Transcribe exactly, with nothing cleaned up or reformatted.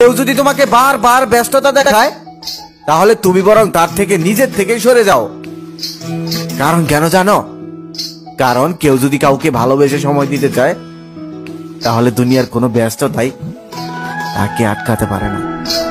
কেউ যদি তোমাকে বারবার ব্যস্ততা দেখায় তাহলে তুমি বরং তার থেকে নিজের থেকেই সরে যাও। কারণ কেন জানো? কারণ কেউ যদি কাউকে ভালোবেসে সময় দিতে চায় তাহলে দুনিয়ার কোনো ব্যস্ততাই তাকে আটকাতে পারে না।